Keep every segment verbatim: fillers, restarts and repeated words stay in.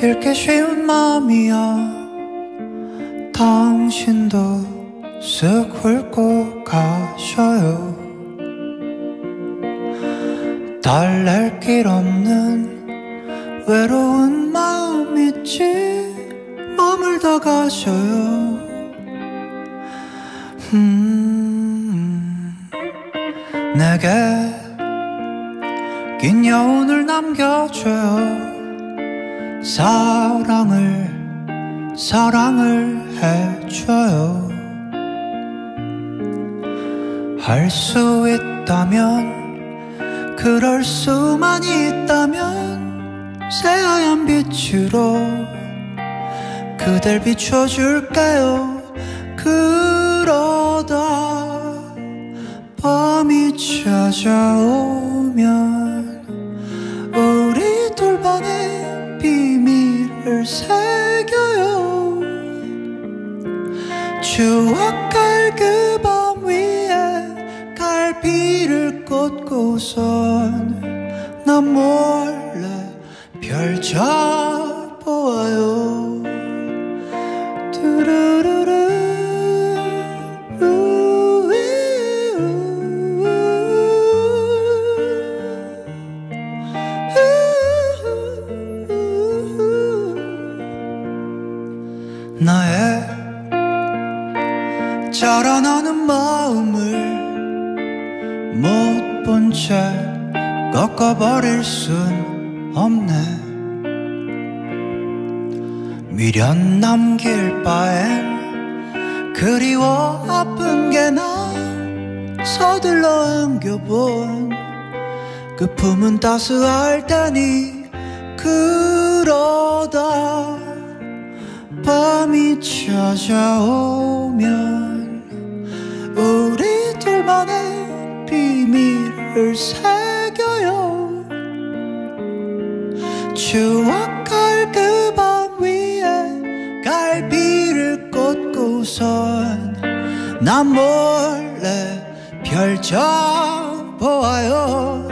잃기 쉬운 마음이야. 당신도 쓱 훑고 가셔요. 달랠 길 없는 외로운 마음 있지. 머물다 가셔요. 음, 내게 긴 여운을 남겨줘요. 사랑을 사랑을 해줘요. 할 수 있다면, 그럴 수만 있다면 새하얀 빛으로 그댈 비춰줄게요. 그러다 밤이 찾아오면 우리 둘만의 비밀을 새겨요. 추억할 그 밤 위에 갈피를 꽂고선 난 몰래 펼쳐보아요. 뚜루루루 나의 자라나는 마음을 못 본 채 꺾어버릴 순 없네. 미련 남길 바엔 그리워 아픈 게 나. 서둘러 안겨본 그 품은 따스할 테니. 그러다 밤이 찾아오면 우리 둘만의 비밀을 새겨요. 추억할 그 밤 위에 갈피를 꽂고선 난 몰래 펼쳐보아요.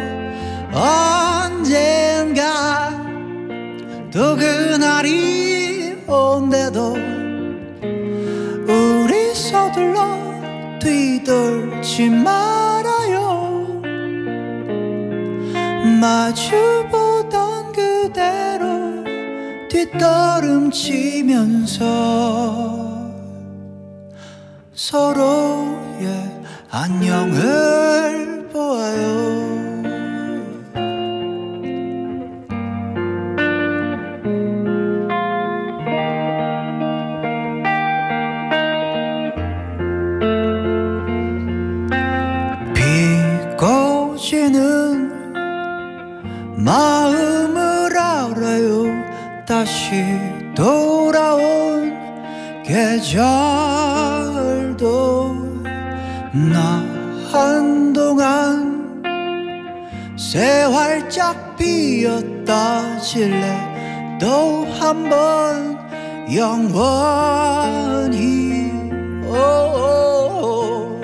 언젠가 또 그날이 온대도 우리 서둘러 뒤돌지 말아요. 마주보던 그대로 뒷걸음치면서 서로의 안녕을 보아요. 지는 마음을 알아요. 다시 돌아온 계절도 나 한동안 새 활짝 피었다 질래. 또 한 번 영원히 오오오.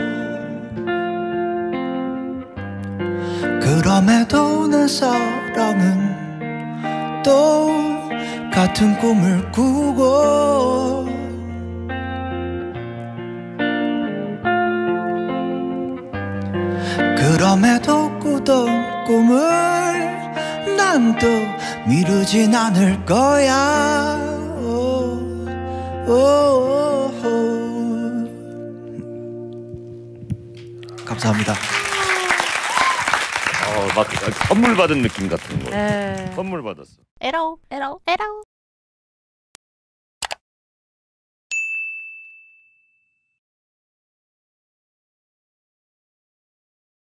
그럼에도 내 사랑은 또 같은 꿈을 꾸고 그럼에도 꾸던 꿈을 난 또 미루진 않을 거야. 오, 오, 오, 오. 감사합니다. 어, 막 선물 받은 느낌 같은 거. 네. 선물 받았어. 에라오 에라오 에라오.